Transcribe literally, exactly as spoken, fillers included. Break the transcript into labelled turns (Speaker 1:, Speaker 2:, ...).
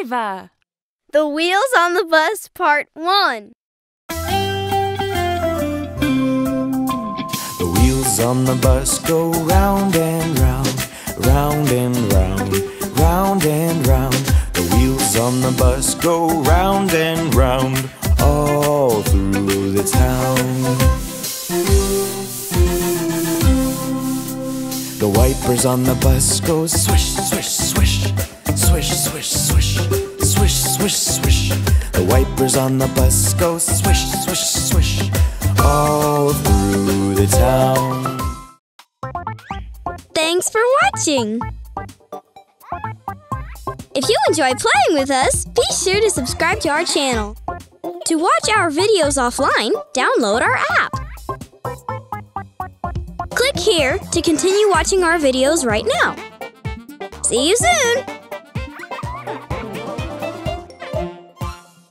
Speaker 1: Eva.
Speaker 2: The Wheels on the Bus, Part one.
Speaker 3: The wheels on the bus go round and round, round and round, round and round. The wheels on the bus go round and round, all through the town. The wipers on the bus go swish, swish, swish, swish, swish, swish, swish, swish, swish. The wipers on the bus go swish, swish, swish, all through the town.
Speaker 2: Thanks for watching! If you enjoy playing with us, be sure to subscribe to our channel. To watch our videos offline, download our app. Click here to continue watching our videos right now. See you soon!